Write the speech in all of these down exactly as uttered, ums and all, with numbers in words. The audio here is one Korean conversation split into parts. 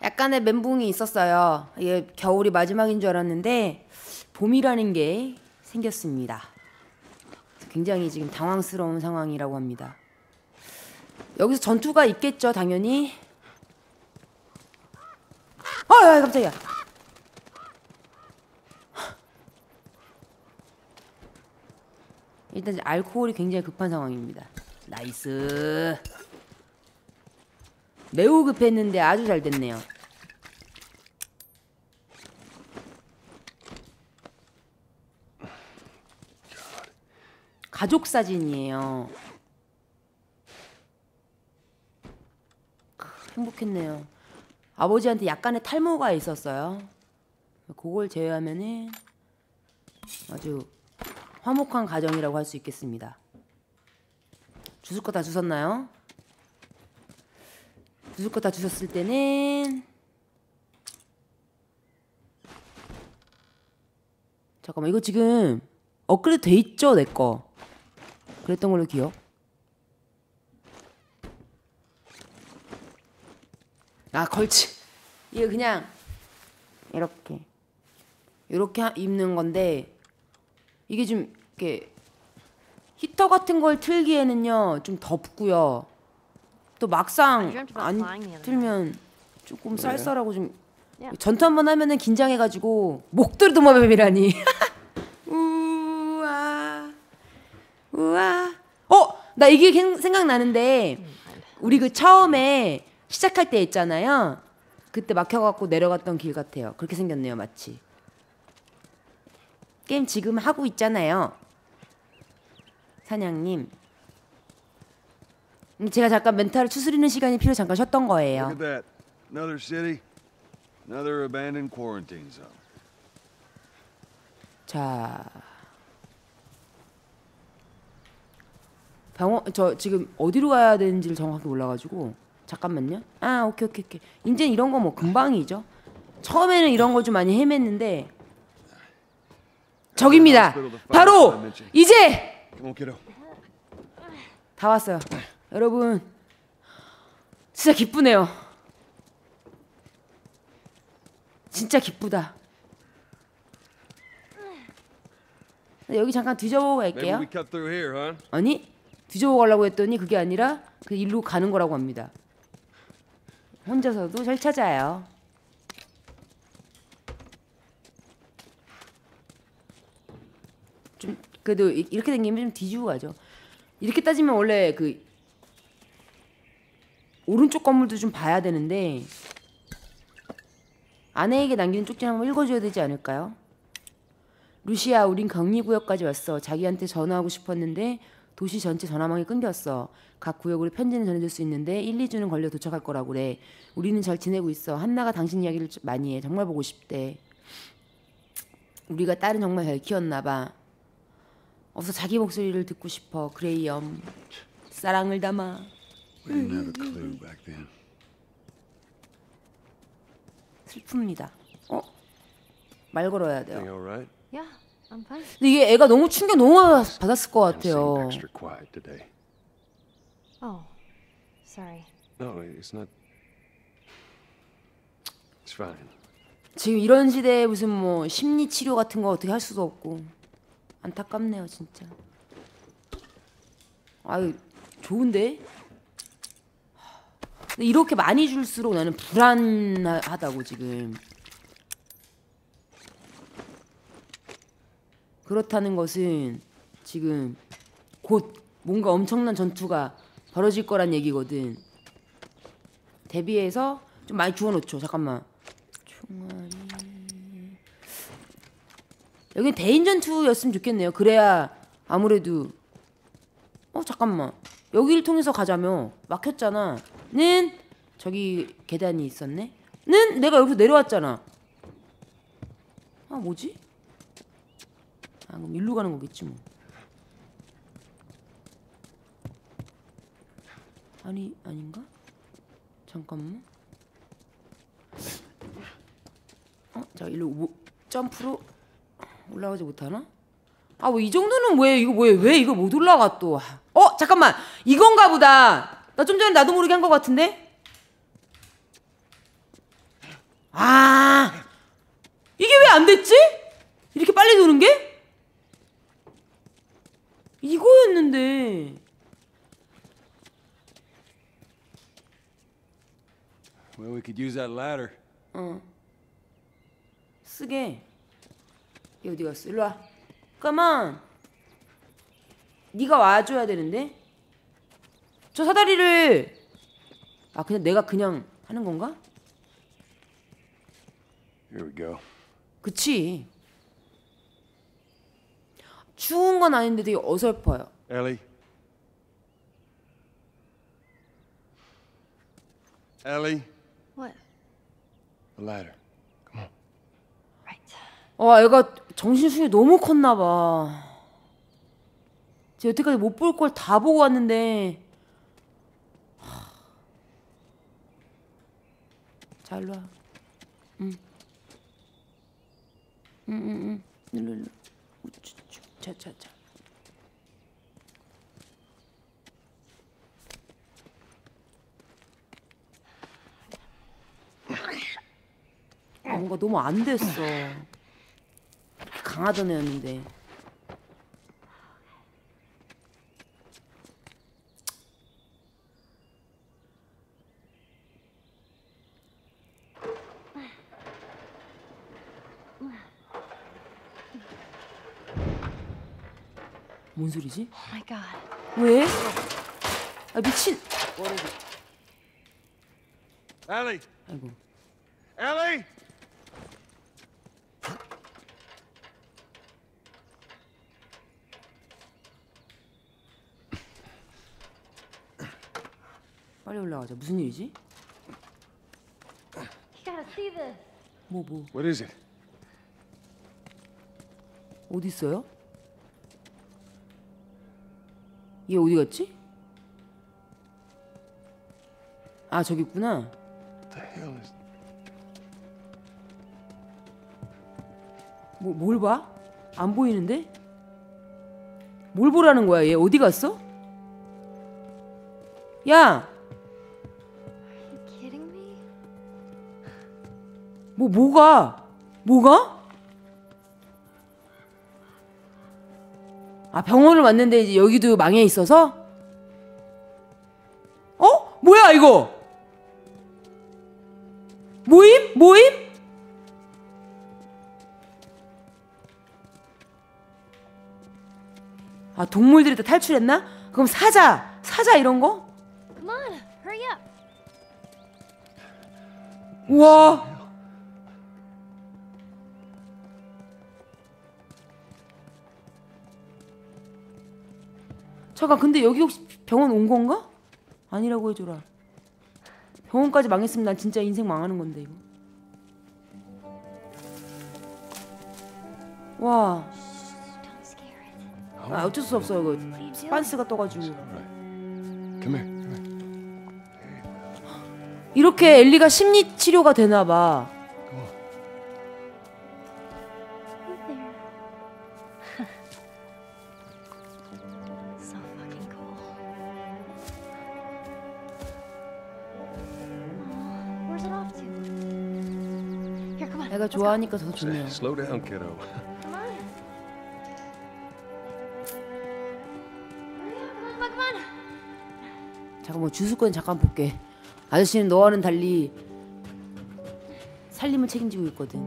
약간의 멘붕이 있었어요. 이게 겨울이 마지막인 줄 알았는데 봄이라는 게 생겼습니다. 굉장히 지금 당황스러운 상황이라고 합니다. 여기서 전투가 있겠죠, 당연히. 어, 야, 깜짝이야. 일단 알코올이 굉장히 급한 상황입니다. 나이스. 매우 급했는데 아주 잘 됐네요. 가족 사진이에요. 행복했네요. 아버지한테 약간의 탈모가 있었어요. 그걸 제외하면은 아주 화목한 가정이라고 할 수 있겠습니다. 주술 거 다 주셨나요? 주술 거 다 주셨을 때는 잠깐만, 이거 지금 업그레이드 돼 있죠, 내 거. 그랬던 걸로 기억. 아, 걸치. 이거 그냥 이렇게 이렇게 하, 입는 건데 이게 좀 이렇게 히터 같은 걸 틀기에는요 좀 덥고요. 또 막상 안 틀면 조금 쌀쌀하고 좀 전투 한번 하면은 긴장해가지고 목도리 도마뱀이라니. 우와 우와. 어, 나 이게 생각나는데 우리 그 처음에 시작할 때 있잖아요. 그때 막혀갖고 내려갔던 길 같아요. 그렇게 생겼네요, 마치. 게임 지금 하고 있잖아요, 사냥님. 제가 잠깐 멘탈을 추스리는 시간이 필요 잠깐 쉬었던 거예요. Look at that. Another city, another abandoned quarantine zone. 자, 병원 저 지금 어디로 가야 되는지를 정확히 몰라가지고 잠깐만요. 아, 오케이 오케이 오케이. 이제 이런 거 뭐 금방이죠. 처음에는 이런 거 좀 많이 헤맸는데 저깁니다. 바로 이제 다 왔어요. 여러분 진짜 기쁘네요. 진짜 기쁘다. 여기 잠깐 뒤져보고 갈게요. 아니, 뒤져보고 가려고 했더니 그게 아니라 그 일로 가는 거라고 합니다. 혼자서도 잘 찾아요. 좀 그래도 이렇게 생기면 좀 뒤지고 가죠. 이렇게 따지면 원래 그 오른쪽 건물도 좀 봐야 되는데 아내에게 남기는 쪽지 한번 읽어줘야 되지 않을까요? 루시아, 우린 격리구역까지 왔어. 자기한테 전화하고 싶었는데 도시 전체 전화망이 끊겼어. 각 구역으로 편지는 전해줄 수 있는데 일, 이 주는 걸려 도착할 거라고 그래. 우리는 잘 지내고 있어. 한나가 당신 이야기를 많이 해. 정말 보고 싶대. 우리가 딸은 정말 잘 키웠나 봐. 어서 자기 목소리를 듣고 싶어. 그레이엄. 사랑을 담아. 슬픕니다. 어? 말 걸어야 돼요. Yeah, I'm fine. 근데 이게 애가 너무 충격 너무 받았을 것 같아요. Oh, sorry. No, it's not. It's fine. 지금 이런 시대에 무슨 뭐 심리 치료 같은 거 어떻게 할 수도 없고 안타깝네요, 진짜. 아유, 좋은데? 근데 이렇게 많이 줄수록 나는 불안하다고 지금. 그렇다는 것은 지금 곧 뭔가 엄청난 전투가 벌어질 거란 얘기거든. 대비해서 좀 많이 주워놓죠. 잠깐만. 총알이... 여긴 대인 전투였으면 좋겠네요. 그래야 아무래도 어 잠깐만, 여기를 통해서 가자며 막혔잖아. 는 저기 계단이 있었네. 는 내가 여기서 내려왔잖아. 아 뭐지? 아 그럼 일로 가는 거겠지 뭐. 아니 아닌가? 잠깐만. 어? 자 일로 뭐, 점프로 올라가지 못하나? 아 뭐 이 정도는 왜 이거 왜 왜 이거 못 올라가 또? 어 잠깐만, 이건가 보다. 나 좀 전에 나도 모르게 한 거 같은데? 아, 이게 왜 안 됐지? 이렇게 빨리 도는 게? 이거였는데. Well, we could use that ladder. 어. 쓰게. 얘 어디 갔어? 일로 와. 까만. 네가 와줘야 되는데. 저 사다리를. 아, 그냥 내가 그냥 하는 건가? Here we go. 그치. 추운 건 아닌데 되게 어설퍼요. Ellie. Ellie. What? The ladder. Right. 와, 얘가 정신수이 너무 컸나 봐. 제가 여태까지 못 볼 걸 다 보고 왔는데. 하... 자, 일로 와. 응. 응, 응, 응. 일로, 일로. 우쭈쭈. 자, 자, 자. 아, 뭔가 너무 안 됐어. 이렇게 강하던 애였는데. 뭔 소리지? Oh my god. 왜? 아, 미친. Ellie. 아이고. Ellie. 빨리 올라가자. 무슨 일이지? You gotta see this. 뭐 뭐. What is it? 어디 있어요? 얘 어디 갔지? 아, 저기 있구나. What the hell is? 뭐, 뭘 봐? 안 보이는데? 뭘 보라는 거야? 얘 어디 갔어? 야! Are you kidding me? 뭐 뭐가? 뭐가? 아, 병원을 왔는데 이제 여기도 망해 있어서? 어? 뭐야 이거? 모임? 모임? 아, 동물들이 다 탈출했나? 그럼 사자, 사자 이런 거? Come on, hurry up. 우와. 잠깐, 근데 여기 혹시 병원 온 건가? 아니라고 해줘라. 병원까지 망했으면 난 진짜 인생 망하는 건데 이거. 와. Don't scare it. 아, 어쩔 수 없어 이거. What are you doing? 빤스가 떠가지고. Right. Come here. Come here. 이렇게 엘리가 심리 치료가 되나 봐. Come on. Hey there. So fucking cool. Aw, where's it off to? Here, come on. 애가 let's go. 좋아하니까 더 좋네요. Slow down, kiddo. Come on. Hurry up, come on, come on. 잠깐 뭐 주술권 잠깐 볼게. 아저씨는 너와는 달리 살림을 책임지고 있거든.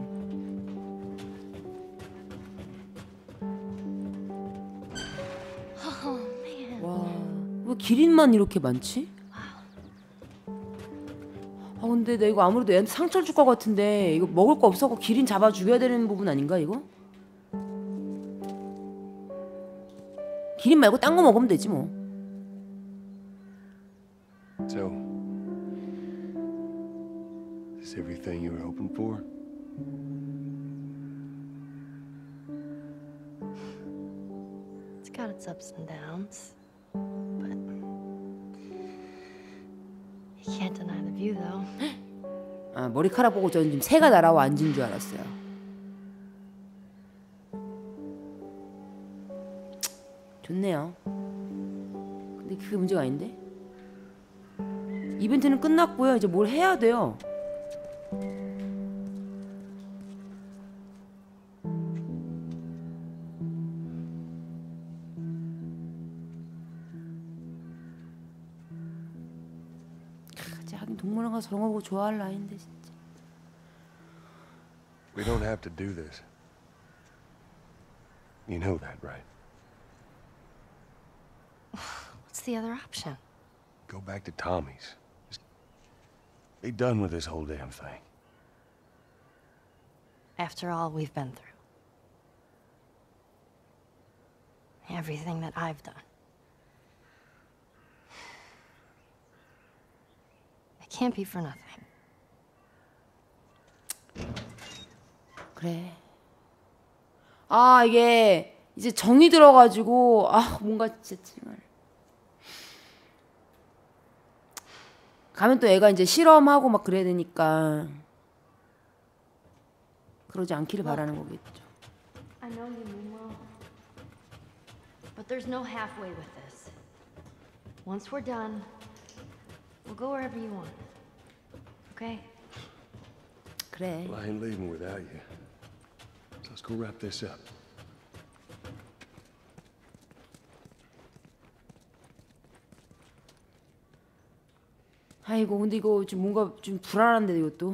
Oh man. 와, 왜 기린만 이렇게 많지? 아, 근데 나 이거 아무래도 애한테 상처를 줄 것 같은데 이거 먹을 거 없어서 기린 잡아 죽여야 되는 부분 아닌가 이거? 기린 말고 딴 거 먹으면 되지 뭐. So, is everything you were hoping for? It's got its ups and downs, but you can't deny the view, though. 아, 머리카락 보고 저는 지금 새가 날아와 앉은 줄 알았어요. 좋네요. 근데 그게 문제가 아닌데? 이벤트는 끝났고요. 이제 뭘 해야 돼요. 하긴 동물원 가서 저런 거 보고 좋아할 나이인데 진짜. We don't have to do this. You know that, right? What's the other option? Go back to Tommy's. Just be done with this whole damn thing. After all we've been through. Everything that I've done. It can't be for nothing. 그래. 아 이게 이제 정이 들어가지고 아 뭔가 진짜 정말 가면 또 애가 이제 실험하고 막 그래야 되니까 그러지 않기를 바라는 거겠죠. I know you mean well. But there's no halfway with this. Once we're done, we'll go wherever you want. Okay? 그래. Well, I ain't leaving without you. So let's go wrap this up. 아이고 근데 이거 좀 뭔가 좀 불안한데 이것도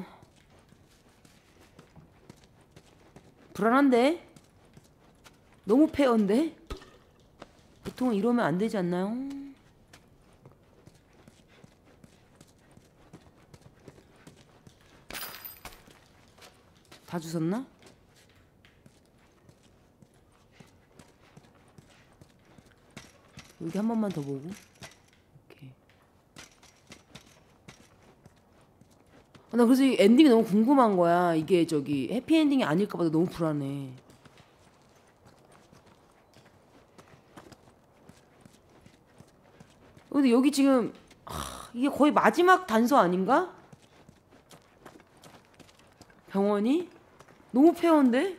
불안한데 너무 페어인데 보통은 이러면 안 되지 않나요? 다 주웠나? 여기 한 번만 더 보고. 오케이. 아, 나 그래서 이 엔딩이 너무 궁금한 거야. 이게 저기 해피엔딩이 아닐까 봐 너무 불안해. 근데 여기 지금 하, 이게 거의 마지막 단서 아닌가? 병원이? 너무 페어인데?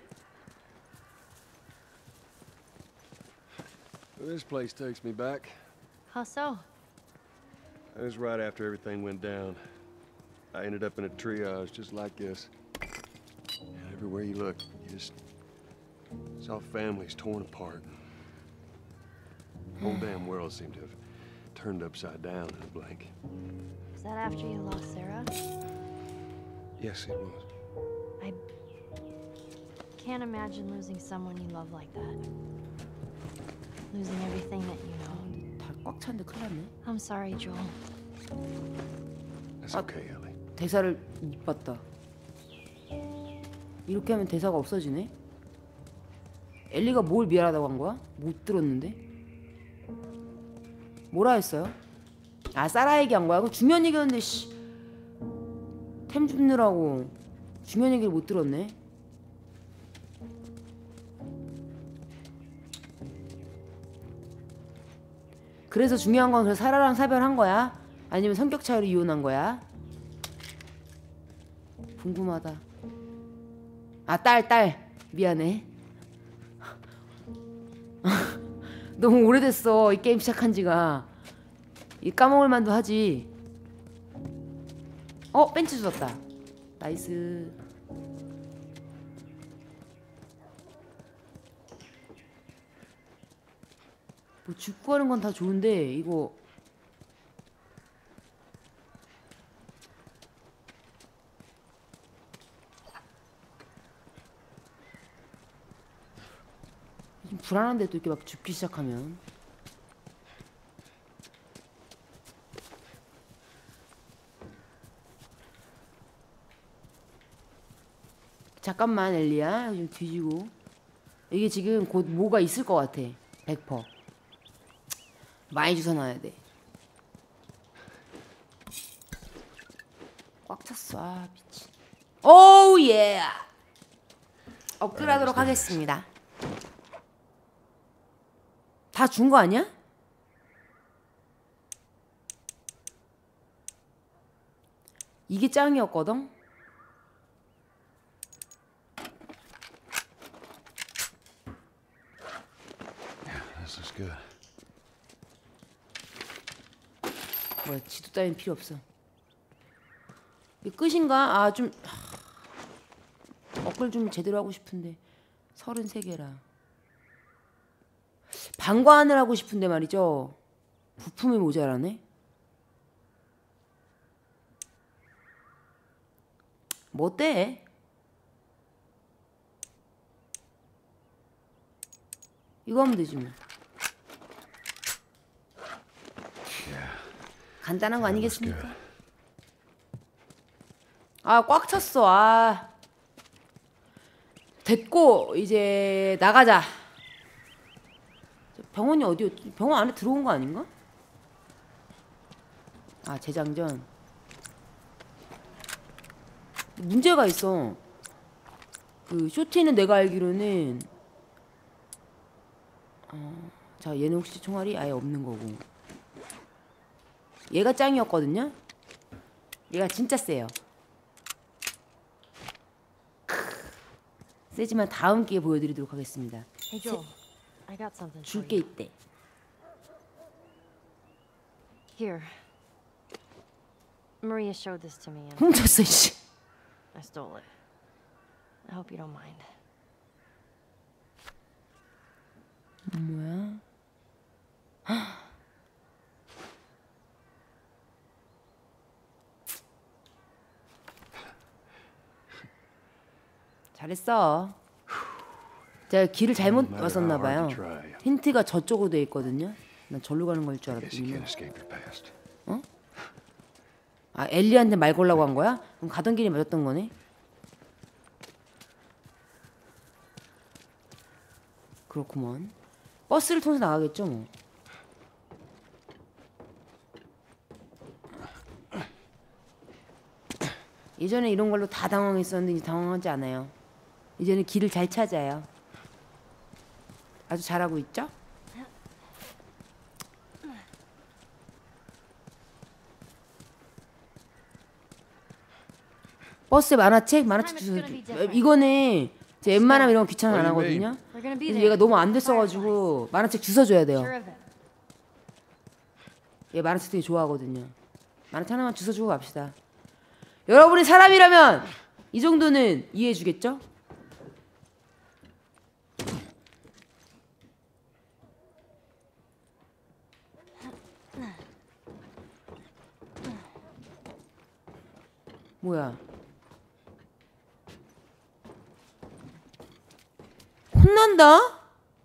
This place takes me back. How so? It was right after everything went down. I ended up in a triage just like this. And everywhere you look, you just saw families torn apart. The whole damn world seemed to have turned upside down in a blink. Was that after you lost Sarah? Yes, it was. I can't imagine losing someone you love like that. Losing everything that you know. 다 꽉 찼는데 큰일 났네. I'm sorry, Joel. That's okay, Ellie. 대사를 못 봤다. 이렇게 하면 대사가 없어지네? 엘리가 뭘 미안하다고 한 거야? 못 들었는데? 뭐라 했어요? 아 사라 얘기한 거야? 그거 중요한 얘기였는데 씨. 템 줍느라고 중요한 얘기를 못 들었네. 그래서 중요한 건 그래서 사라랑 사별한 거야? 아니면 성격 차이로 이혼한 거야? 궁금하다. 아, 딸, 딸. 미안해. 너무 오래됐어. 이 게임 시작한 지가. 이 까먹을 만도 하지. 어, 벤치 주웠다. 나이스. 뭐 죽고 하는 건 다 좋은데 이거 좀 불안한데 또 이렇게 막 죽기 시작하면 잠깐만 엘리야 좀 뒤지고 이게 지금 곧 뭐가 있을 것 같아 백 퍼센트 많이 주워놔야 돼. 꽉 찼어. 아 미친. 오우 예. 업그레이드하도록 하겠습니다. 다 준 거 아니야? 이게 짱이었거든? This looks good. 뭐야 지도 따윈 필요 없어. 이게 끝인가? 아 좀 업글 좀 제대로 하고 싶은데 서른세 개라 방관을 하고 싶은데 말이죠 부품이 모자라네. 뭐 어때? 이거 하면 되지 뭐. 간단한 거 아니겠습니까? 아, 꽉 찼어. 아. 됐고 이제 나가자. 병원이 어디였지? 병원 안에 들어온 거 아닌가? 아, 재장전. 문제가 있어. 그 쇼티는 내가 알기로는 어, 자, 얘는 혹시 총알이 아예 없는 거고. 얘가 짱이었거든요. 얘가 진짜 세요. 세지만 다음 기회에 보여드리도록 하겠습니다. Hey Joel, I got something for 줄 게 you. 있대. Here. Maria showed this to me and 훔쳤어 씨. I stole it. I hope you don't mind. 뭐야? 잘했어. 제가 길을 잘못 왔었나 봐요. 힌트가 저쪽으로 돼 있거든요. 난 절로 가는 걸 줄 Guess you 알았더니. can't escape your past. 아, 엘리한테 말 걸라고 한 거야? 그럼 가던 길이 맞았던 거네. 그렇구먼. 버스를 통해서 나가겠죠 뭐. 예전에 이런 걸로 다 당황했었는데 이제 당황하지 않아요. 이제는 길을 잘 찾아요. 아주 잘하고 있죠? 버스에 만화책? 만화책 주소. 이거는 제 웬만하면 이런 거 귀찮아 안 하거든요. We're gonna be 근데 there. 얘가 너무 안 됐어가지고 만화책 주워 줘야 돼요. Sure of it. 얘 만화책 되게 좋아하거든요. 만화책 하나만 주워 주고 갑시다. 여러분이 사람이라면 이 정도는 이해해 주겠죠? 뭐야? 혼난다?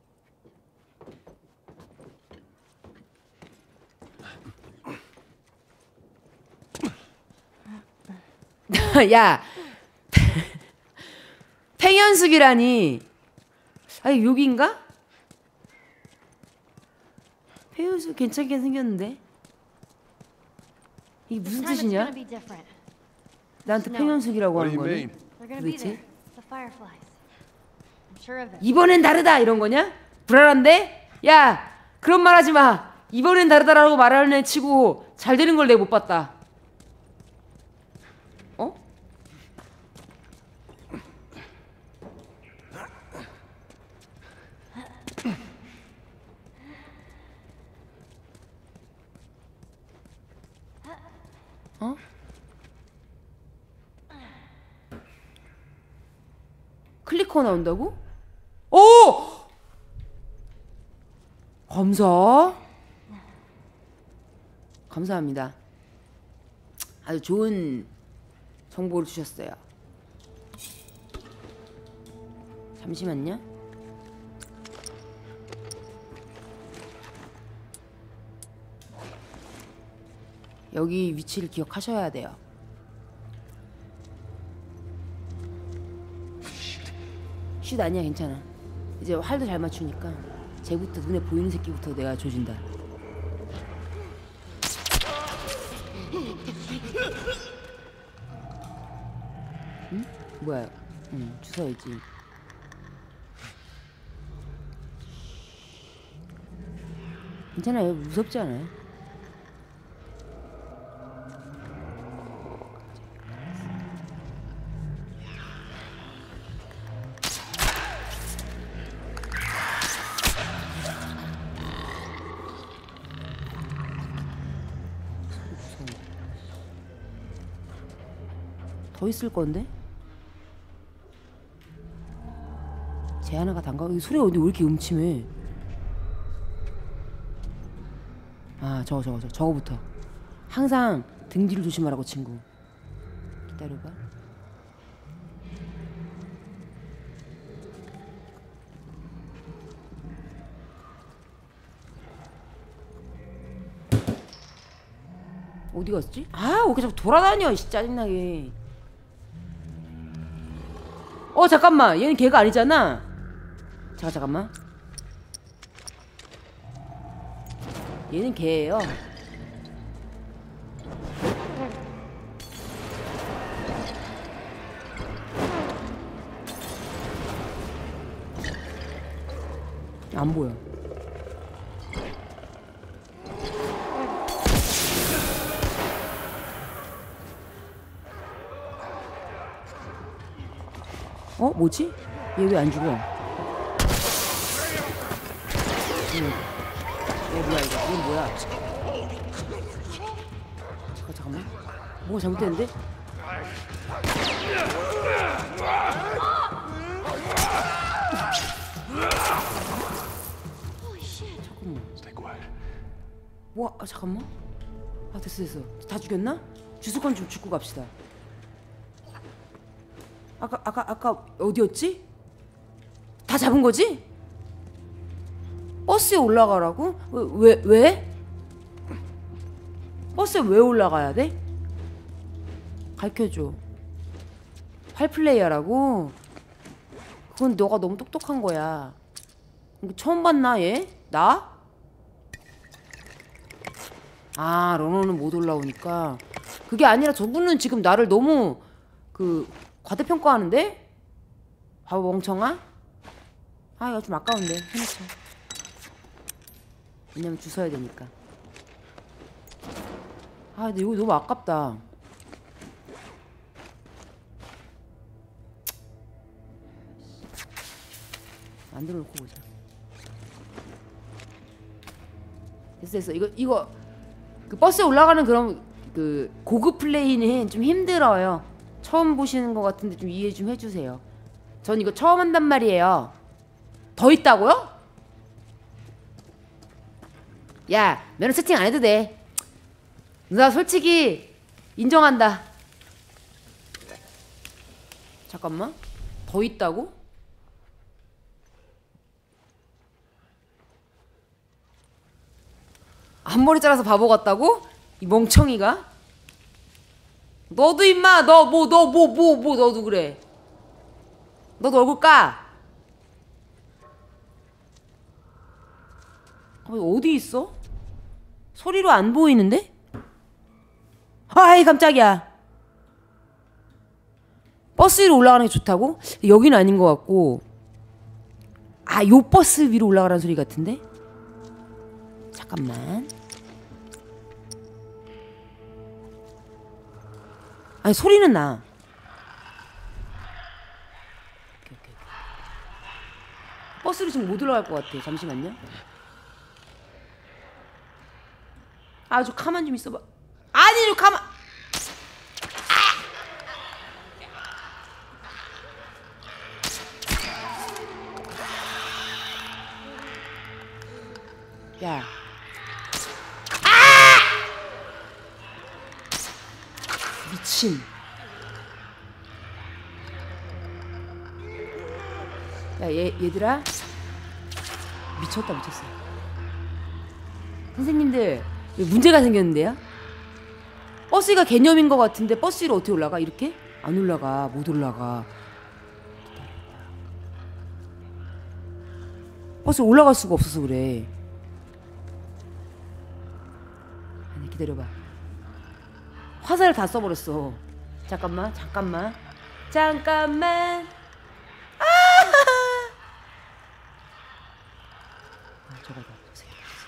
야, 팽현숙이라니. 아니 여기인가? 팽현숙 괜찮게 생겼는데. 이게 무슨 This time it's 뜻이냐? gonna be different. 나한테 팽현숙이라고 What 하는 do you 거네. mean? They're gonna be 도대체? there. The fireflies. I'm sure of it. 이번엔 다르다 이런 거냐? 불안한데? 야, 그런 말 하지 마. 이번엔 다르다라고 말하는 애 치고 잘 되는 걸 내가 못 봤다. 어? 어? 클리커 나온다고? 오! 감사. 감사합니다. 아주 좋은 정보를 주셨어요. 잠시만요. 여기 위치를 기억하셔야 돼요. 쉿 아니야, 괜찮아. 이제 활도 잘 맞추니까 쟤부터 눈에 보이는 새끼부터 내가 조진다. 응? 뭐야? 응, 주워야지. 괜찮아요. 무섭지 않아요. 더 있을 건데? 쟤 하나가 단가? 이 소리가 근데 왜 이렇게 음침해? 아, 저거 저거 저거 저거부터. 항상 등 뒤를 조심하라고 친구. 기다려봐. 어디 갔지? 아, 왜 자꾸 돌아다녀, 씨, 짜증나게. 어, 잠깐만. 얘는 걔가 아니잖아. 잠깐, 잠깐만. 얘는 걔예요. 안 보여. 어? 뭐지? 얘 왜 안 죽어? 얘, 얘 뭐야 이거? 얘 뭐야? 잠깐 잠깐만. 뭐가 잘못됐는데? 잠깐만. Stay quiet. 뭐? 아, 잠깐만. 아, 됐어 됐어. 다 죽였나? 주술권 좀 죽고 갑시다. 아까 아까 아까 어디였지? 다 잡은 거지? 버스에 올라가라고? 왜 왜? 왜? 버스에 왜 올라가야 돼? 가르쳐줘. 팔플레이어라고? 그건 너가 너무 똑똑한 거야. 이거 처음 봤나 얘? 나? 아, 러너는 못 올라오니까. 그게 아니라 저분은 지금 나를 너무 그 과대평가하는데? 바보 멍청아? 아, 이거 좀 아까운데. 해놓자. 왜냐면 주워야 되니까. 아, 근데 이거 너무 아깝다. 만들어 놓고 보자. 됐어, 됐어. 이거, 이거, 그 버스에 올라가는 그런 그 고급 플레이는 좀 힘들어요. 처음 보시는 것 같은데 좀 이해 좀 해주세요. 전 이거 처음 한단 말이에요. 더 있다고요? 야, 면허 세팅 안 해도 돼. 나 솔직히 인정한다. 잠깐만. 더 있다고? 앞머리 잘라서 바보 같다고? 이 멍청이가? 너도 임마. 너 뭐 너 뭐 뭐 뭐 너도 그래. 너도 얼굴 까. 어, 어디 있어? 소리로 안 보이는데? 아이 깜짝이야. 버스 위로 올라가는 게 좋다고? 여기는 아닌 것 같고. 아, 요 버스 위로 올라가라는 소리 같은데? 잠깐만. 아니 소리는 나. 오케이, 오케이. 버스로 지금 못 올라갈 것 같아. 잠시만요. 아주 가만 좀 있어봐. 아니 좀 가만. 아! 야. 아! 미친. 야, 얘, 얘들아. 미쳤다, 미쳤어. 선생님들, 문제가 생겼는데요? 버스가 개념인 것 같은데 버스 위로 어떻게 올라가? 이렇게? 안 올라가. 못 올라가. 버스 올라갈 수가 없어서 그래. 아니, 기다려봐. 화살을 다 써버렸어. 잠깐만, 잠깐만, 잠깐만. 아! 아, 저거다. 보세요.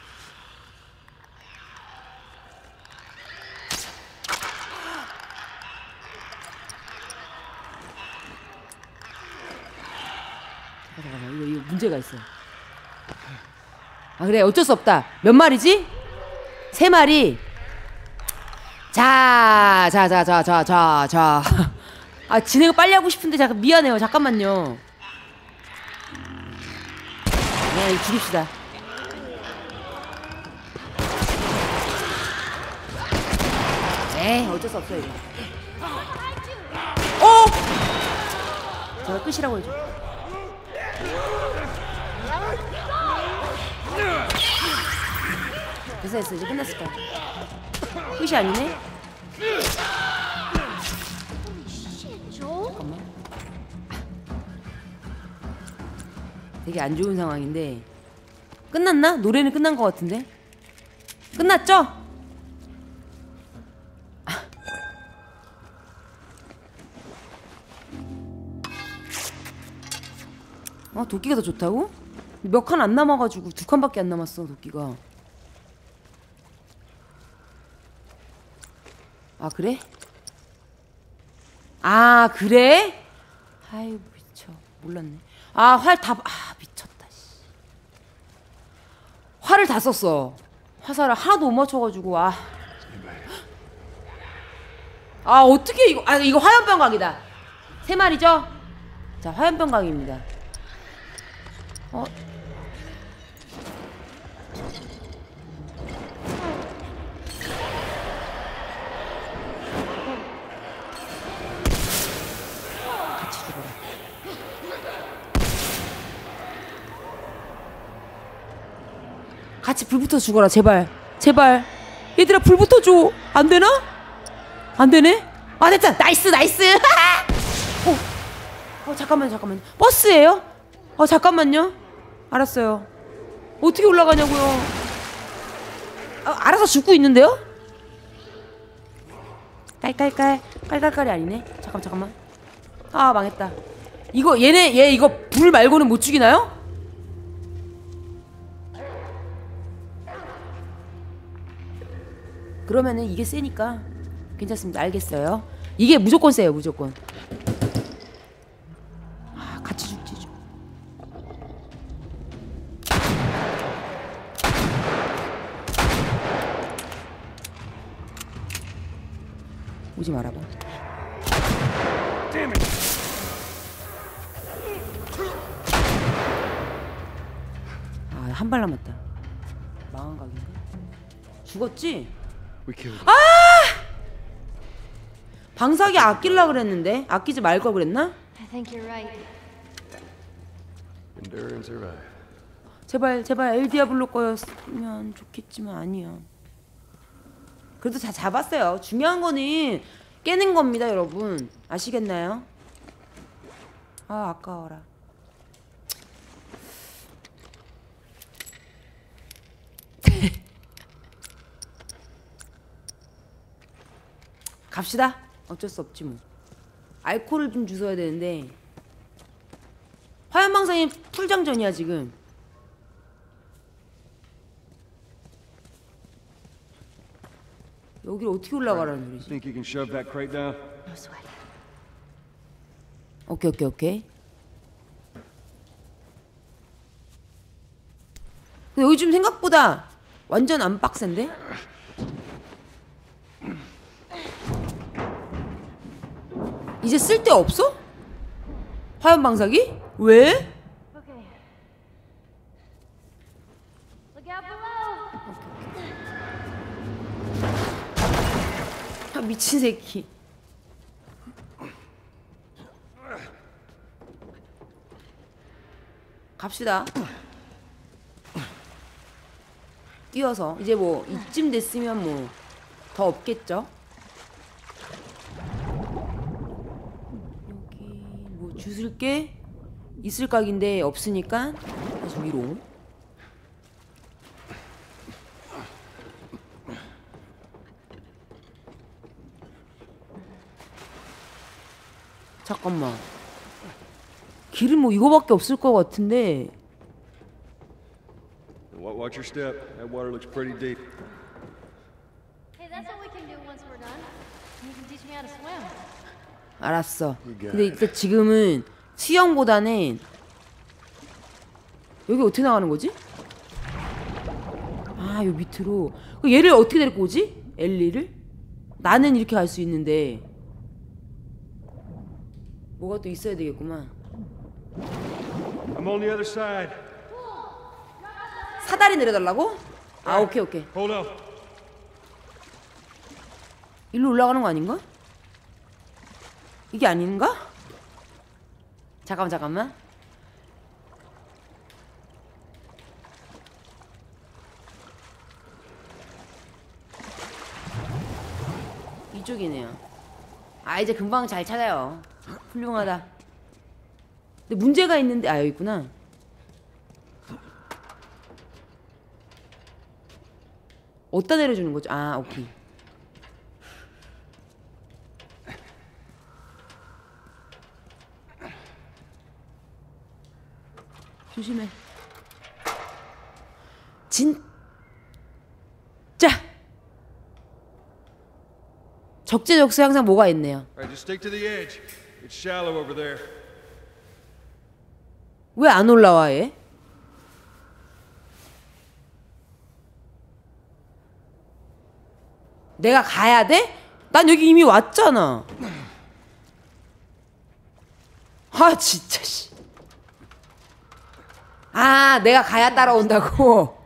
잠깐, 잠깐만. 이거, 이거 문제가 있어. 아, 그래. 어쩔 수 없다. 몇 마리지? 세 마리. 자, 자, 자, 자, 자, 자, 자. 아, 진행을 빨리 하고 싶은데 잠깐 미안해요. 잠깐만요. 네, 이거 죽입시다. 네, 어쩔 수 없어요. 이거. 어! 제가 끝이라고 해줘. 됐어, 됐어. 이제 끝났을 거야. 끝이 아니네? Shit, Joel. 잠깐만. 되게 안 좋은 상황인데. 끝났나? 노래는 끝난 것 같은데? 끝났죠? 아, 도끼가 더 좋다고? 몇 칸 안 남아가지고 두 칸밖에 안 남았어, 도끼가. 아, 그래? 아, 그래? 아유, 미쳐. 몰랐네. 아, 활 다, 아, 미쳤다, 씨. 활을 다 썼어. 화살을 하나도 못 맞춰가지고, 아. 아, 어떻게 이거, 아, 이거 화염병각이다. 세 마리죠? 자, 화염병각입니다. 어? 같이 죽어라. 같이 불 붙어 죽어라, 제발. 제발. 얘들아, 불 붙어줘. 안 되나? 안 되네? 아, 됐다. 나이스, 나이스. 어, 어, 잠깐만요, 잠깐만요. 버스예요? 어, 잠깐만요. 알았어요. 어떻게 올라가냐고요? 아, 알아서 죽고 있는데요? 깔깔깔. 깔깔깔이 아니네. 잠깐, 잠깐만. 아, 망했다. 이거 얘네 얘 이거 불 말고는 못 죽이나요? 그러면은 이게 세니까 괜찮습니다. 알겠어요. 이게 무조건 세요, 무조건. 아, 같이 죽지 좀. 오지 말아봐. 아, 한 발 남았다. 망한 각인가? 죽었지? We killed him. 방사기 아낄라 그랬는데 아끼지 말 걸 그랬나? I think you're right. Endure and survive. 제발 제발 엘디아블로 거였으면 좋겠지만 아니야. 그래도 다 잡았어요. 중요한 거는 깨는 겁니다, 여러분. 아시겠나요? 아, 아까워라. 갑시다. 어쩔 수 없지 뭐. 알코올을 좀 주워야 되는데 화염방사님 풀장전이야 지금. 여기를 어떻게 올라가라는 소리지? Think you can shove that crate down? No sweat. 오케이 오케이 오케이. 근데 여기 좀 생각보다 완전 안 빡센데? 이제 쓸데 없어? 화염 방사기? 왜? Okay. Look out below. 아, 미친 새끼. 갑시다. 뛰어서 이제 뭐 이쯤 됐으면 뭐 더 없겠죠? 여기 뭐 주술 게 있을 각인데 없으니까 다시 위로. 잠깐만. 길은 뭐 이거밖에 없을 것 같은데. Wa- Watch your step. That water looks pretty deep. Hey, that's what we can do once we're done. You can teach me how to swim. 알았어. You got 근데 it. 일단 지금은 수영보다는 여기 어떻게 나가는 거지? 아, 요 밑으로. 그럼 얘를 어떻게 데리고 오지? 엘리를? 나는 이렇게 갈 수 있는데 뭐가 또 있어야 되겠구만. I'm on the other side. 사다리 내려달라고? 아, 오케이 오케이. Hold up. 일로 올라가는 거 아닌가? 이게 아닌가? 잠깐만 잠깐만. 이쪽이네요. 아 이제 금방 잘 찾아요. 훌륭하다. 근데 문제가 있는데 아 여기 있구나. 어디다 내려주는 거죠? 아 오케이. 조심해. 진짜 적재적소에 항상 뭐가 있네요. All right, just stick to the edge. It's shallow over there. 왜 안 올라와 얘? 내가 가야 돼? 난 여기 이미 왔잖아. 아 진짜 씨. 아 내가 가야 따라온다고.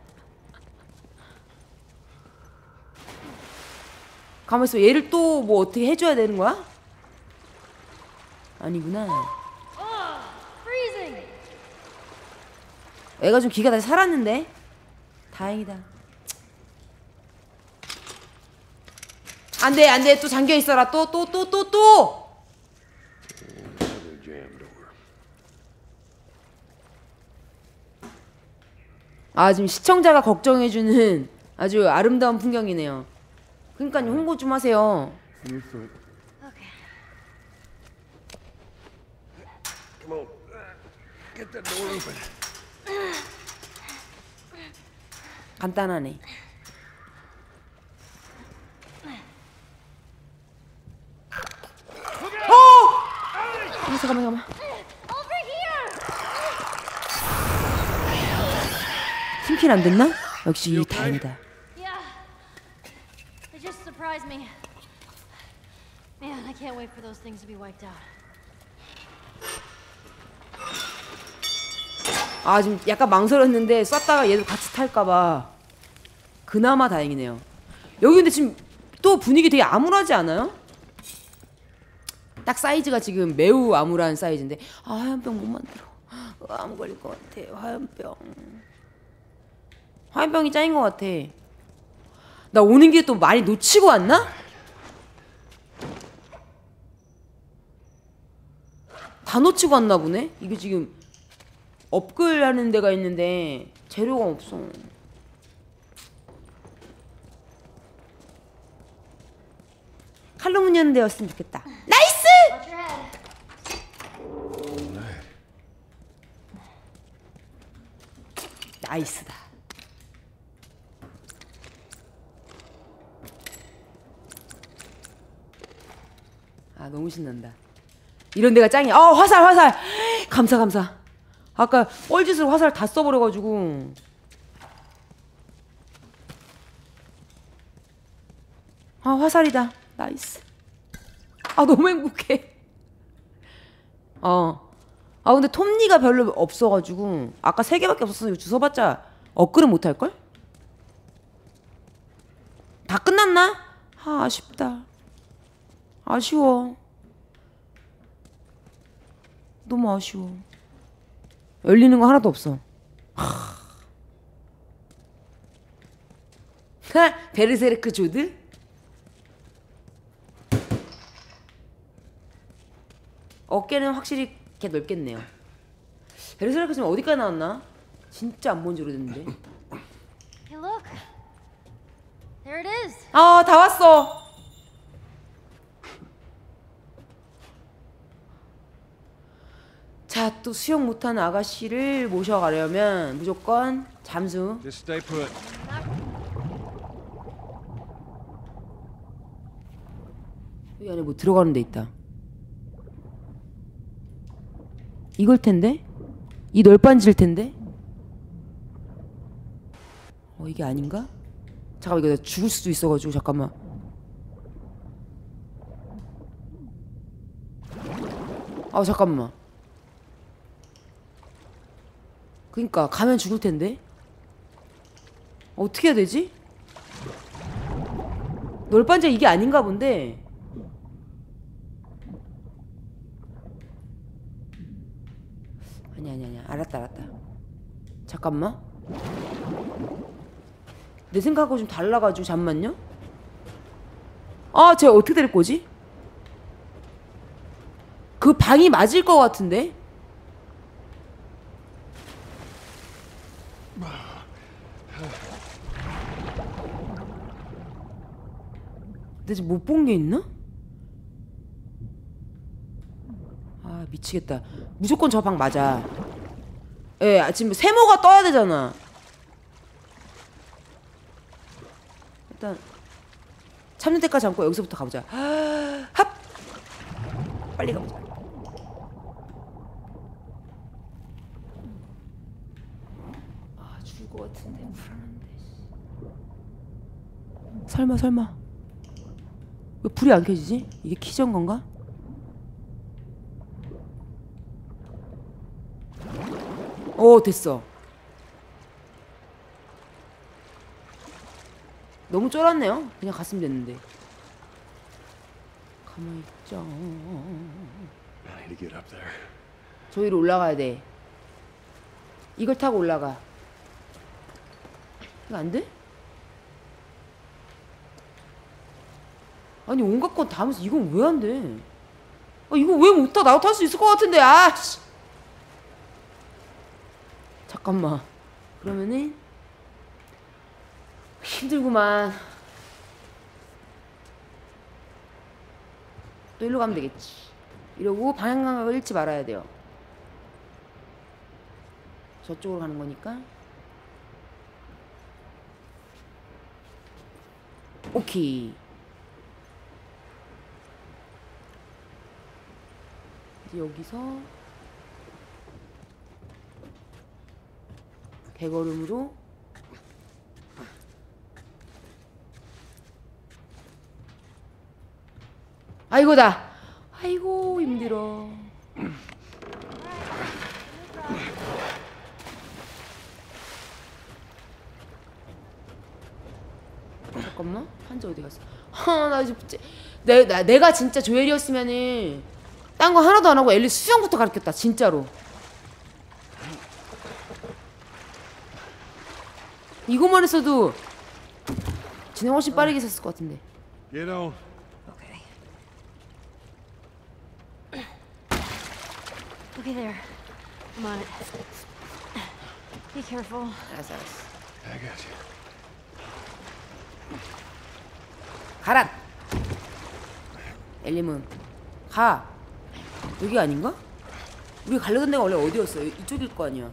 가만있어. 얘를 또 뭐 어떻게 해줘야 되는 거야? 아니구나. Freezing! 애가 좀 기가 다시 살았는데 다행이다. 안돼 안돼 또 잠겨 있어라. 또 또 또 또 또. Another jam door. 아 지금 시청자가 걱정해주는 아주 아름다운 풍경이네요. 그러니까 홍보 좀 하세요. Your foot. Okay. Come on. Get that door open. 간단하네. 어! 아, 잠깐만 잠깐만. Over here! 팀킬 안 됐나? 역시 다행이다. Yeah. They just surprised me. Man, I can't wait for those things to be wiped out. 아 지금 약간 망설였는데 쐈다가 얘도 같이 탈까봐 그나마 다행이네요. 여기 근데 지금 또 분위기 되게 암울하지 않아요? 딱 사이즈가 지금 매우 암울한 사이즈인데 아 화염병 못 만들어. 아, 암 걸릴 것 같아. 화염병. 화염병이 짱인 것 같아. 나 오는 길에 또 많이 놓치고 왔나? 다 놓치고 왔나 보네? 이게 지금 업글하는 데가 있는데 재료가 없어. 칼로 문 여는 데였으면 좋겠다. 나이스! Watch your head. 나이스다. 아 너무 신난다. 이런 데가 짱이야. 어 화살 화살. 감사 감사. 아까 뻘짓으로 화살 다 써버려가지고. 아 화살이다. 나이스. 아 너무 행복해. 어. 아 근데 톱니가 별로 없어가지고 아까 세 개밖에 없었어. 이거 주워봤자 업글은 못할걸? 다 끝났나? 아 아쉽다. 아쉬워. 너무 아쉬워. 열리는 거 하나도 없어. 하. 베르세르크 조드? 어깨는 확실히 개 넓겠네요. 베르세르크 지금 어디까지 나왔나? 진짜 안 본 지 오래됐는데. Hey, look. There it is. 아, 다 왔어. 자, 또 수영 못하는 아가씨를 모셔가려면 무조건 잠수. Just stay put. 여기 안에 뭐 들어가는 데 있다. 이걸 텐데? 이 널빤지일 텐데? 어 이게 아닌가? 잠깐만 이거 나 죽을 수도 있어가지고 잠깐만. 아 잠깐만. 그니까 가면 죽을 텐데? 어떻게 해야 되지? 널빤지가 이게 아닌가 본데. 아니 아니 아니 알았다 알았다. 잠깐만. 내 생각하고 좀 달라가지고 잠만요. 아, 쟤 어떻게 될 거지? 그 방이 맞을 것 같은데? 근데 지금 못 본 게 있나? 아, 미치겠다. 무조건 저 방 맞아. 예, 지금 세모가 떠야 되잖아. 일단 참는 때까지 않고 여기서부터 가보자. 합! 빨리 가보자. 아, 죽을 것 같은데 불안한데. 설마 설마 왜 불이 안 켜지지? 이게 키전 건가? 오, 됐어. 너무 쫄았네요. 그냥 갔으면 됐는데. 가만히 있자. I need to get up there. 저 위로 올라가야 돼. 이걸 타고 올라가. 이거 안 돼? 아니 온갖 건 다 하면서 이건 왜 안 돼? 아 이거 왜 못 타? 나도 탈 수 있을 것 같은데. 아 씨. 잠깐만. 그러면은 힘들구만. 또 일로 가면 되겠지. 이러고 방향 감각을 잃지 말아야 돼요. 저쪽으로 가는 거니까. 오케이. 이제 여기서 개걸음으로 아이고다. 아이고 힘들어. 잠깐만. 한지 어디 갔어? 하나 진짜 내, 나, 내가 진짜 조엘이었으면은 딴 거 하나도 안 하고 엘리 수영부터 가르쳤다. 진짜로. 이거만 했어도 진행 훨씬 빠르게 했을 것 같은데. Get on. Okay. Okay, there. I'm on it. Be careful. 알았어, 알았어. I got you. 가라. 엘리문 가. 여기 아닌가? 우리 가려던 데가 원래 어디였어? 이쪽일 거 아니야.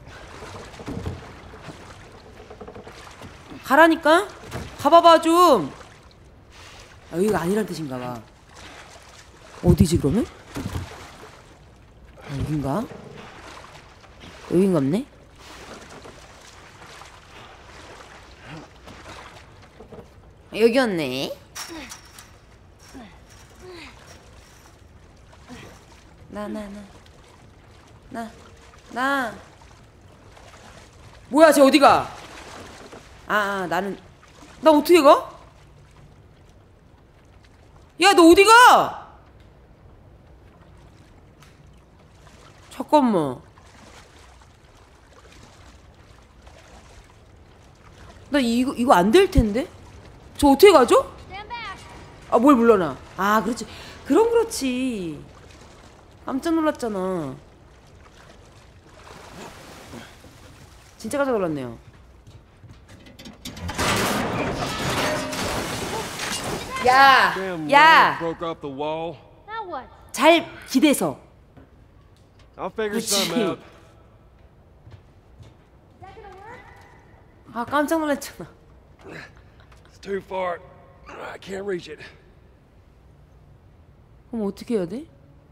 가라니까? 가봐봐 좀. 아, 여기가 아니란 뜻인가 봐. 어디지 그러면? 아, 여긴가? 여긴가 없네? 여기였네. 나 나 나 나 나 뭐야 쟤 어디가? 아, 아 나는 나 어떻게 가? 야 너 어디가? 잠깐만. 나 이거 이거 안 될 텐데? 저 어떻게 가죠? 아 뭘 물러나? 아 그렇지. 그럼 그렇지. 깜짝 놀랐잖아. 진짜 깜짝 놀랐네요. 야, Damn 야, rat broke off the wall. Now what? 잘 기대서. I'll figure 그치. something out. 아 깜짝 놀랐잖아. It's too far. I can't reach it. 그럼 어떻게 해야 돼?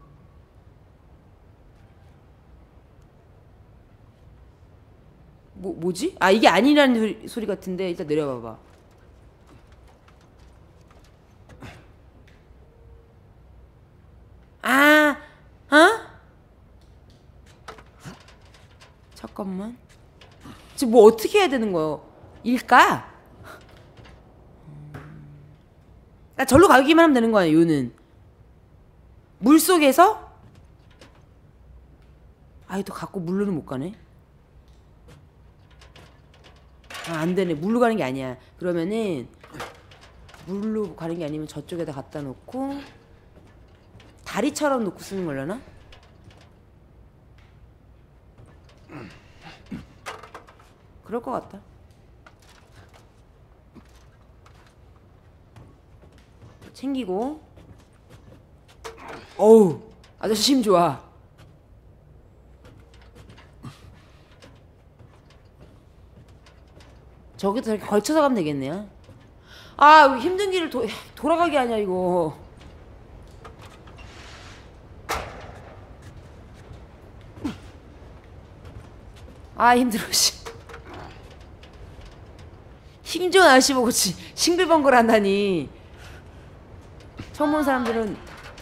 뭐 뭐지? 아 이게 아니라는 소리, 소리 같은데 일단 내려봐봐. 아, 어? 잠깐만. 지금 뭐 어떻게 해야 되는 거요? 일까? 나 절로 가기만 하면 되는 거야. 요는 물 속에서? 아이 또 갖고 물로는 못 가네. 아, 안 되네. 물로 가는 게 아니야. 그러면은 물로 가는 게 아니면 저쪽에다 갖다 놓고 다리처럼 놓고 쓰는 걸려나? 그럴 것 같다. 챙기고. 어우, 아저씨 힘 좋아. 저기도 이렇게 걸쳐서 가면 되겠네요. 아, 힘든 길을 도, 돌아가게 하냐 이거. 아, 힘들어. 씨. 힘 좋은 아저씨 보고 지 싱글벙글 한다니. 처음 본 사람들은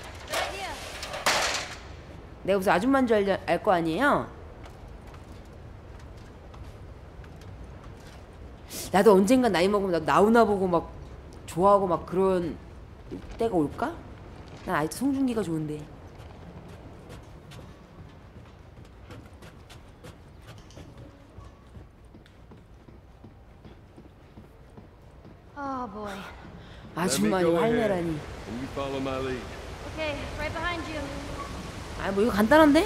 내가 무슨 아줌마인 줄 알 거 아니에요? 나도 언젠가 나이 먹으면 나도 나훈아 보고 막 좋아하고 막 그런 때가 올까? 난 아직도 송중기가 좋은데. Oh boy. 아줌마니 go ahead. 할매라니. And you follow my lead. Okay, right behind you. 아, 뭐 이거 간단한데?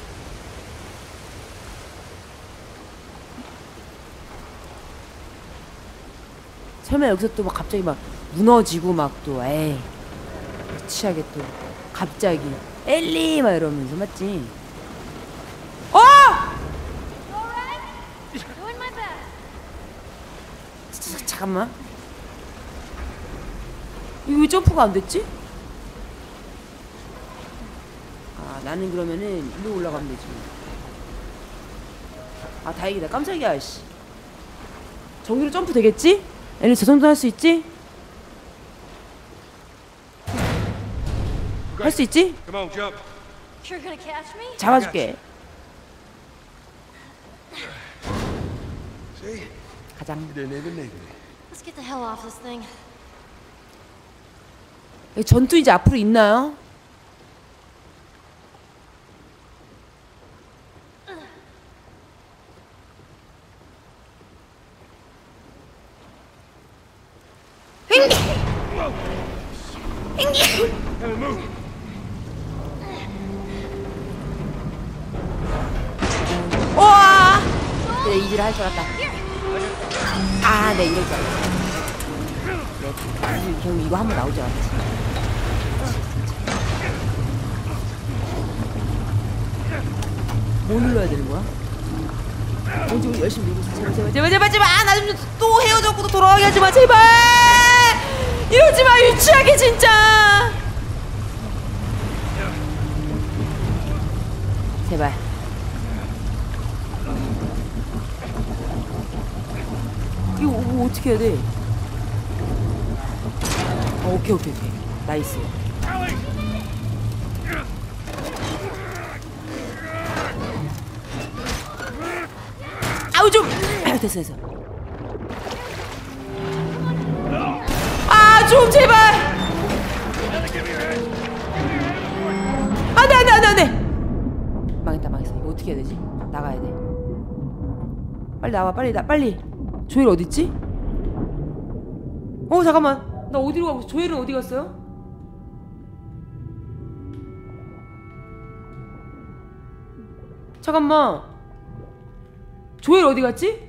설마 여기서 또 막 갑자기 막 무너지고 막 또 에이 치하게 또 갑자기 엘리 막 이러면서 맞지? 어! Doing my best. 자, 자, 잠깐만. 이거 왜 점프가 안 됐지? 아, 나는 그러면은 일로 올라가면 되지. 아, 다행이다. 깜짝이야. 씨. 저기로 점프 되겠지? 애는 저 정도 할 수 있지? 할 수 있지? Come on, jump. You're gonna catch me? 잡아줄게. See? 가장. You didn't even need me. Let's get the hell off this thing. 전투 이제 앞으로 있나요? 우와! 내 이질 할 줄 알았다. 아, 네 이럴 줄 알았어. 네, 결국 이거 한번 나올 줄 알았지. 뭐 눌러야 되는 거야? 뭔지 우리 열심히 누르고 있어. 제발 제발 제발 제발 제발. 아, 나 좀 또 헤어졌고 또 돌아가게 하지 마 제발. 이러지 마 유치하게 진짜. 제발. 이거 뭐 어떻게 해야 돼? 어, 오케이 오케이 오케이. 나이스. 아우 좀. 아, 됐어 됐어. 아 좀 제발. 안돼 안돼 안돼 안돼. 망했다 망했어. 이거 어떻게 해야 되지? 나가야 돼. 빨리 나와 빨리 나 빨리. 조엘 어디 있지? 어 잠깐만. 나 어디로 가고 있어? 조엘은 어디 갔어요? 잠깐만. 조엘 어디 갔지?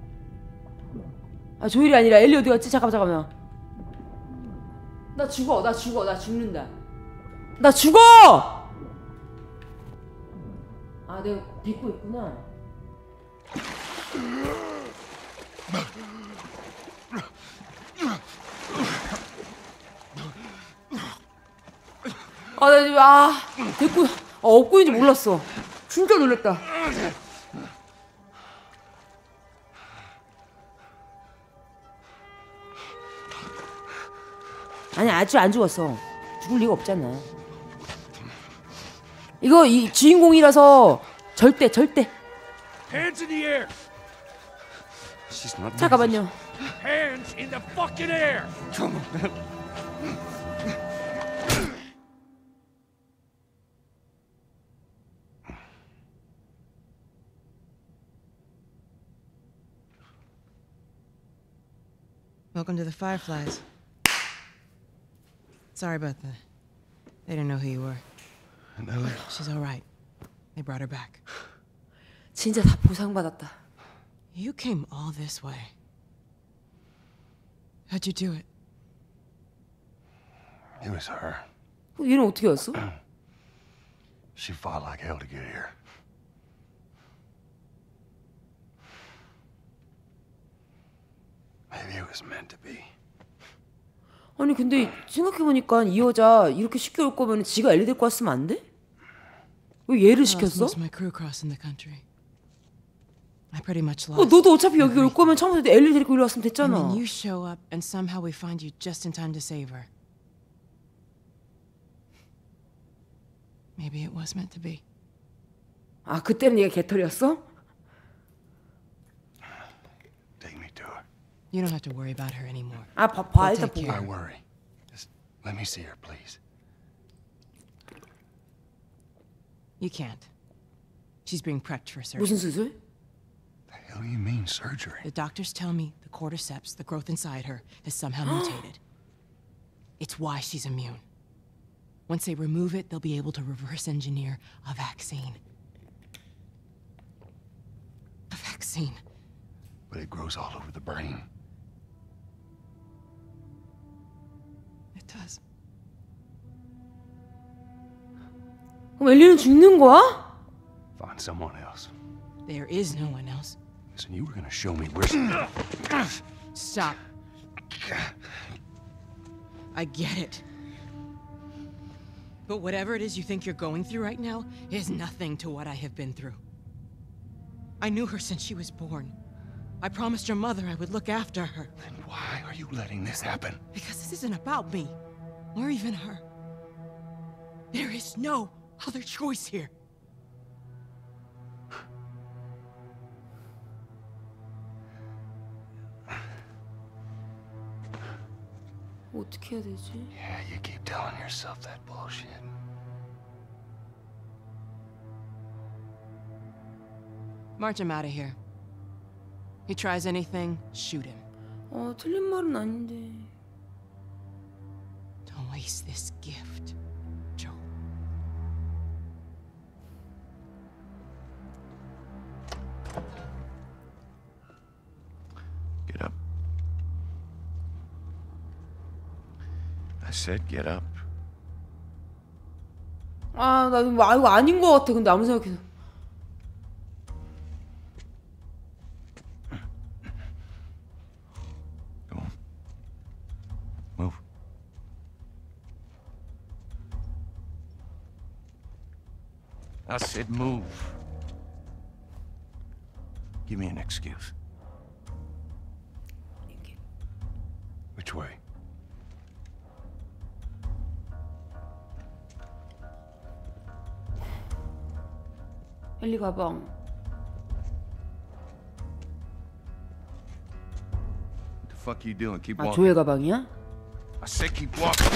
아 조엘이 아니라 엘리 어디 갔지? 잠깐만 잠깐만. 나 죽어 나 죽어 나 죽는다. 나 죽어! 아 내가 데리고 있구나. 아 나 지금 아 데리고 아 업고 있는지 몰랐어. 진짜 놀랐다. 아니 아직 안 죽었어. 죽을 리가 없잖아. 이거 이 주인공이라서 절대 절대. Hands in the air! She's not. 잠깐만요. Hands in the fucking air! Come on, man. Welcome to the Fireflies. Sorry about that. They didn't know who you were. And Ellie, She's all right. They brought her back. 진짜 다 보상받았다. You came all this way. How'd you do it? it was her. 어, 얘는 어떻게 왔어? She fought like hell to get here. Maybe it was meant to be. 아니 근데 생각해보니까 이 여자 이렇게 쉽게 올 거면 지가 엘리 데리고 왔으면 안 돼? 왜 얘를 I lost 시켰어? most of my crew crossing the country. I pretty much 어, lost. 너도 어차피 여기 올 거면 처음부터 엘리 데리고 일로 왔으면 And 됐잖아. then you show up, and somehow we find you just in time to save her. Maybe it was meant to be. 아 그때는 네가 개털이었어? Take me to her. You don't have to worry about her anymore. 아 봐, 봐 I'll 일단 take 보고. care. I worry. Just let me see her, please. You can't. She's being prepped for surgery. 무슨 수술? The hell you mean surgery? The doctors tell me the cordyceps, the growth inside her, has somehow mutated. It's why she's immune. Once they remove it, they'll be able to reverse engineer a vaccine. A vaccine. But it grows all over the brain. It does. 그럼 엘리는 죽는 거야? Find someone else. There is no one else. Listen, you were gonna show me where she... Stop. I get it. But whatever it is you think you're going through right now is nothing to what I have been through. I knew her since she was born. I promised your mother I would look after her. Then why are you letting this happen? Because this isn't about me, or even her. There is no other choice here. 어떻게 해야 되지? Yeah, you keep telling yourself that bullshit. March him out of here. He tries anything, shoot him. 어 틀린 말은 아닌데. Don't waste this gift, Joe. Get up. I said get up. 아나 이거, 아, 이거 아닌 거 같아. 근데 아무 생각해도. Go on. Move. I said move. Give me an excuse. Which way? 엘리 가방. What the fuck you doing? Keep 아 walking. 조의 가방이야? I said keep walking.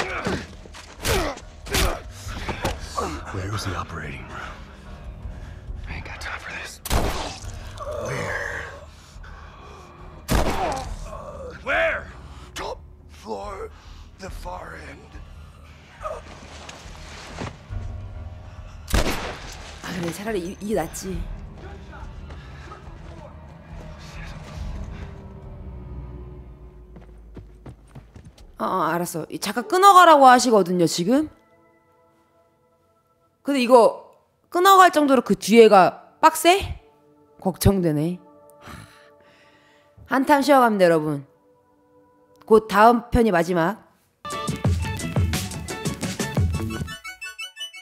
Where was the operating room? I ain't got time for this. Where? Where? Top floor, the far end. 아 그래 차라리 이, 이게 낫지. 아, 아 알았어. 이 잠깐 끊어가라고 하시거든요 지금. 근데 이거 끊어갈 정도로 그 뒤에가 빡세? 걱정되네. 한참 쉬어갑니다 여러분. 곧 다음 편이 마지막.